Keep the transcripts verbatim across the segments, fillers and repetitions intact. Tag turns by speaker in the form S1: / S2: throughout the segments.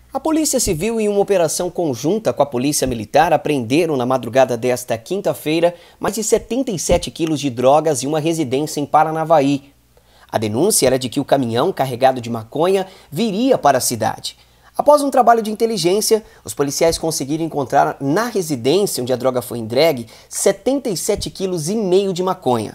S1: A Polícia Civil, em uma operação conjunta com a Polícia Militar, apreenderam na madrugada desta quinta-feira mais de setenta e sete quilos de drogas em uma residência em Paranavaí. A denúncia era de que o caminhão carregado de maconha viria para a cidade. Após um trabalho de inteligência, os policiais conseguiram encontrar na residência onde a droga foi entregue setenta e sete quilos e meio de maconha.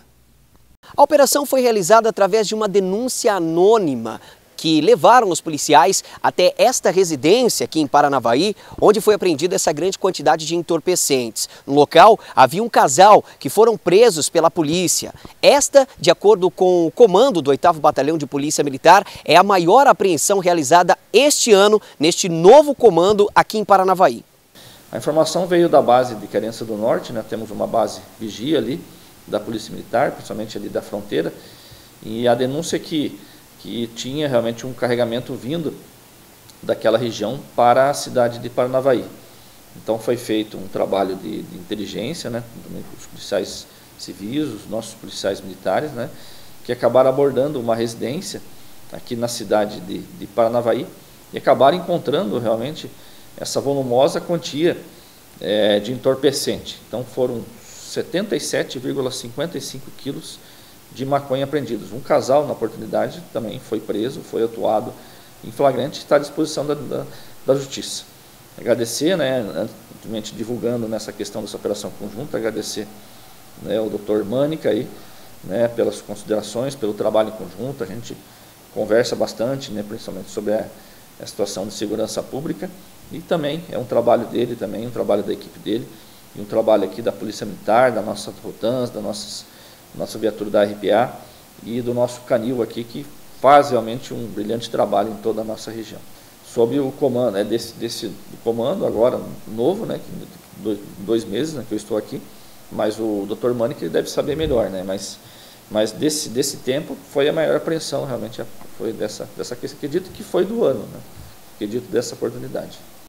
S1: A operação foi realizada através de uma denúncia anônima que levaram os policiais até esta residência aqui em Paranavaí, onde foi apreendida essa grande quantidade de entorpecentes. No local, havia um casal que foram presos pela polícia. Esta, de acordo com o comando do oitavo Batalhão de Polícia Militar, é a maior apreensão realizada este ano neste novo comando aqui em Paranavaí.
S2: A informação veio da base de Querência do Norte, né? Temos uma base vigia ali da Polícia Militar, principalmente ali da fronteira, e a denúncia é que que tinha realmente um carregamento vindo daquela região para a cidade de Paranavaí. Então foi feito um trabalho de, de inteligência, né, os policiais civis, os nossos policiais militares, né, que acabaram abordando uma residência aqui na cidade de, de Paranavaí e acabaram encontrando realmente essa volumosa quantia é, de entorpecente. Então foram setenta e sete vírgula cinquenta e cinco quilos de maconha apreendidos. Um casal, na oportunidade, também foi preso, foi autuado em flagrante e está à disposição da, da, da Justiça. Agradecer, né, antes divulgando nessa questão dessa operação conjunta, agradecer, né, o doutor Mânica aí, né, pelas considerações, pelo trabalho em conjunto. A gente conversa bastante, né, principalmente sobre a, a situação de segurança pública, e também é um trabalho dele, também um trabalho da equipe dele, e um trabalho aqui da Polícia Militar, da nossa Rotans, da nossas nossa viatura da R P A e do nosso canil aqui, que faz realmente um brilhante trabalho em toda a nossa região. Sob o comando, é desse, desse comando agora novo, né, que dois meses, né, que eu estou aqui, mas o doutor Mânica deve saber melhor, né, mas, mas desse, desse tempo foi a maior apreensão realmente, foi dessa, dessa questão, acredito que foi do ano, né, acredito dessa oportunidade.